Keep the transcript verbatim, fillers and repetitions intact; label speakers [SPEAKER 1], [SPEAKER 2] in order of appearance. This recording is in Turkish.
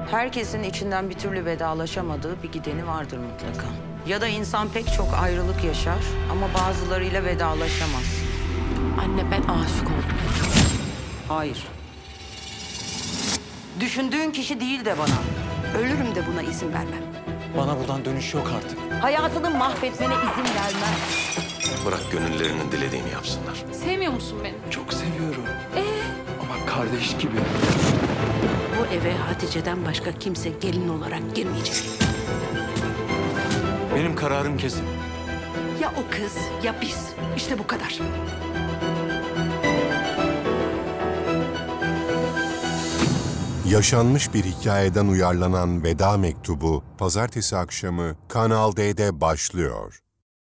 [SPEAKER 1] Herkesin içinden bir türlü vedalaşamadığı bir gideni vardır mutlaka. Ya da insan pek çok ayrılık yaşar ama bazılarıyla vedalaşamaz.
[SPEAKER 2] Anne, ben aşık oldum.
[SPEAKER 1] Hayır. Düşündüğün kişi değil de bana. Ölürüm de buna izin vermem.
[SPEAKER 3] Bana buradan dönüş yok artık.
[SPEAKER 1] Hayatını mahvetmene izin vermem.
[SPEAKER 4] Bırak gönüllerinin dilediğini yapsınlar.
[SPEAKER 2] Sevmiyor musun beni?
[SPEAKER 3] Çok seviyorum. Ee? Ama kardeş gibi.
[SPEAKER 5] Bu eve Hatice'den başka kimse gelin olarak girmeyecek.
[SPEAKER 3] Benim kararım kesin.
[SPEAKER 5] Ya o kız ya biz. İşte bu kadar.
[SPEAKER 6] Yaşanmış bir hikayeden uyarlanan Veda Mektubu, pazartesi akşamı Kanal D'de başlıyor.